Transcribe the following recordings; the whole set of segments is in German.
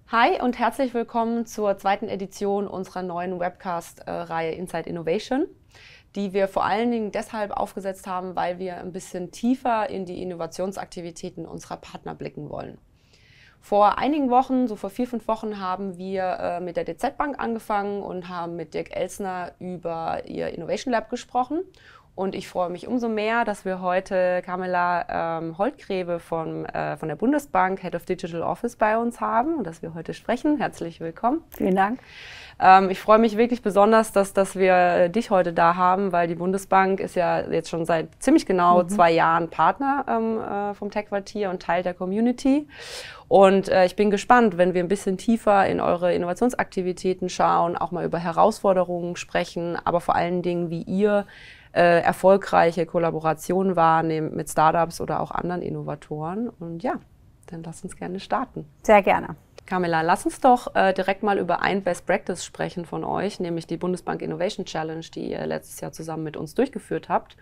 Hi und herzlich willkommen zur zweiten Edition unserer neuen Webcast-Reihe Inside Innovation, die wir vor allen Dingen deshalb aufgesetzt haben, weil wir ein bisschen tiefer in die Innovationsaktivitäten unserer Partner blicken wollen. Vor einigen Wochen, so vor 4, 5 Wochen, haben wir mit der DZ Bank angefangen und haben mit Dirk Elsner über ihr Innovation Lab gesprochen. Und ich freue mich umso mehr, dass wir heute Carmela Holtgreve von der Bundesbank, Head of Digital Office, bei uns haben und dass wir heute sprechen. Herzlich willkommen. Vielen Dank. Ich freue mich wirklich besonders, dass wir dich heute da haben, weil die Bundesbank ist ja jetzt schon seit ziemlich genau 2 Jahren Partner vom Tech-Quartier und Teil der Community. Und ich bin gespannt, wenn wir ein bisschen tiefer in eure Innovationsaktivitäten schauen, auch mal über Herausforderungen sprechen, aber vor allen Dingen, wie ihr erfolgreiche Kollaborationen wahrnehmt mit Startups oder auch anderen Innovatoren. Und ja, dann lass uns gerne starten. Sehr gerne. Carmela, lass uns doch direkt mal über ein Best Practice sprechen von euch, nämlich die Bundesbank Innovation Challenge, die ihr letztes Jahr zusammen mit uns durchgeführt habt.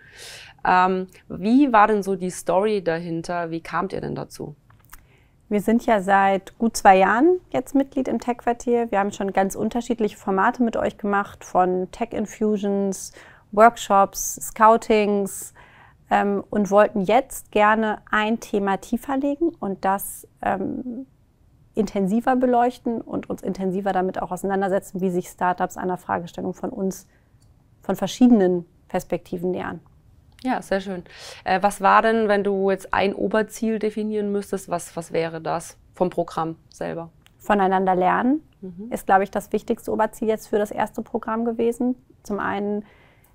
Wie war denn so die Story dahinter? Wie kamt ihr denn dazu? Wir sind ja seit gut 2 Jahren jetzt Mitglied im Tech-Quartier. Wir haben schon ganz unterschiedliche Formate mit euch gemacht, von Tech-Infusions, Workshops, Scoutings und wollten jetzt gerne ein Thema tiefer legen und das intensiver beleuchten und uns intensiver damit auch auseinandersetzen, wie sich Startups einer Fragestellung von uns von verschiedenen Perspektiven nähern. Ja, sehr schön. Was war denn, wenn du jetzt ein Oberziel definieren müsstest, was wäre das vom Programm selber? Voneinander lernen ist, glaube ich, das wichtigste Oberziel jetzt für das erste Programm gewesen. Zum einen,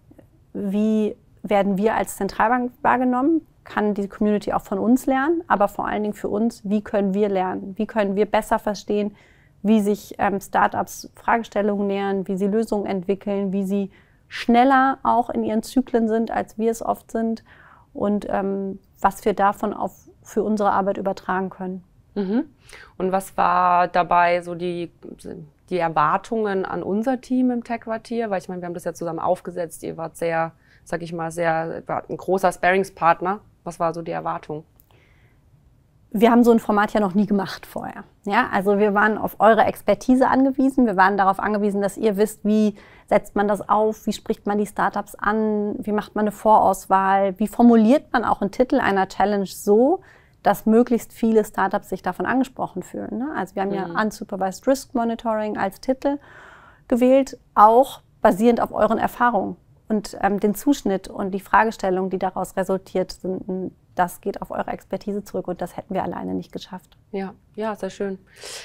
wie werden wir als Zentralbank wahrgenommen? Kann die Community auch von uns lernen? Aber vor allen Dingen für uns, wie können wir lernen? Wie können wir besser verstehen, wie sich Startups Fragestellungen nähern, wie sie Lösungen entwickeln, wie sie schneller auch in ihren Zyklen sind, als wir es oft sind und was wir davon für unsere Arbeit übertragen können. Und was war dabei so die Erwartungen an unser Team im Tech-Quartier? Weil ich meine, wir haben das ja zusammen aufgesetzt. Ihr wart sehr, sag ich mal, ein großer Sparringspartner. Was war so die Erwartung? Wir haben so ein Format ja noch nie gemacht vorher. Ja, also wir waren auf eure Expertise angewiesen. Wir waren darauf angewiesen, dass ihr wisst, wie setzt man das auf, wie spricht man die Startups an, wie macht man eine Vorauswahl, wie formuliert man auch einen Titel einer Challenge so, dass möglichst viele Startups sich davon angesprochen fühlen. Ne? Also wir haben ja Unsupervised Risk Monitoring als Titel gewählt, auch basierend auf euren Erfahrungen und den Zuschnitt und die Fragestellungen, die daraus resultiert sind. Das geht auf eure Expertise zurück und das hätten wir alleine nicht geschafft. Ja, ja, sehr schön.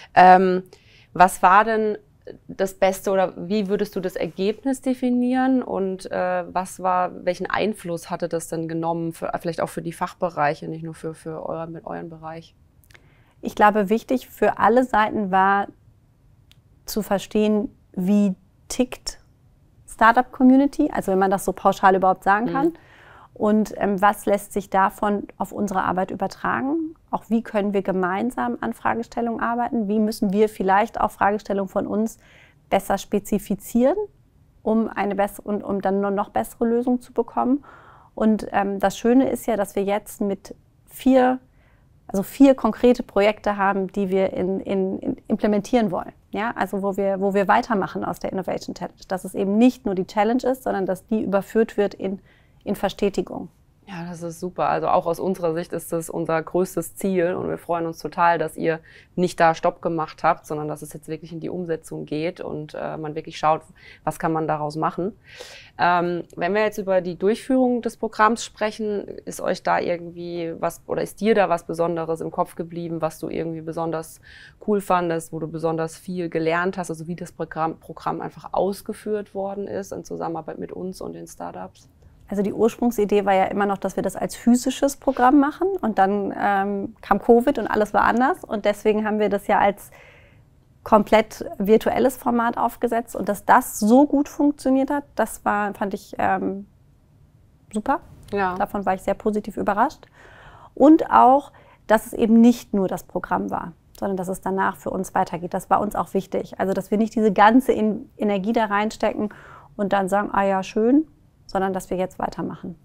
Was war denn das Beste oder wie würdest du das Ergebnis definieren und welchen Einfluss hatte das denn genommen, vielleicht auch für die Fachbereiche, nicht nur für euren Bereich? Ich glaube, wichtig für alle Seiten war zu verstehen, wie tickt Startup-Community, also wenn man das so pauschal überhaupt sagen kann. Und was lässt sich davon auf unsere Arbeit übertragen? Auch wie können wir gemeinsam an Fragestellungen arbeiten? Wie müssen wir vielleicht auch Fragestellungen von uns besser spezifizieren, um dann eine noch bessere Lösung zu bekommen? Und das Schöne ist ja, dass wir jetzt mit 4 konkrete Projekte haben, die wir implementieren wollen. Ja? Also wo wir weitermachen aus der Innovation Challenge. Dass es eben nicht nur die Challenge ist, sondern dass die überführt wird in Verstetigung. Ja, das ist super. Also auch aus unserer Sicht ist das unser größtes Ziel und wir freuen uns total, dass ihr nicht da Stopp gemacht habt, sondern dass es jetzt wirklich in die Umsetzung geht und man wirklich schaut, was kann man daraus machen. Wenn wir jetzt über die Durchführung des Programms sprechen, ist euch da irgendwie was oder ist dir da was Besonderes im Kopf geblieben, was du irgendwie besonders cool fandest, wo du besonders viel gelernt hast, also wie das Programm einfach ausgeführt worden ist in Zusammenarbeit mit uns und den Startups? Also die Ursprungsidee war ja immer noch, dass wir das als physisches Programm machen und dann kam Covid und alles war anders und deswegen haben wir das ja als komplett virtuelles Format aufgesetzt und dass das so gut funktioniert hat, fand ich super. Ja. Davon war ich sehr positiv überrascht und auch, dass es eben nicht nur das Programm war, sondern dass es danach für uns weitergeht. Das war uns auch wichtig. Also dass wir nicht diese ganze Energie da reinstecken und dann sagen, ah ja, schön, sondern dass wir jetzt weitermachen.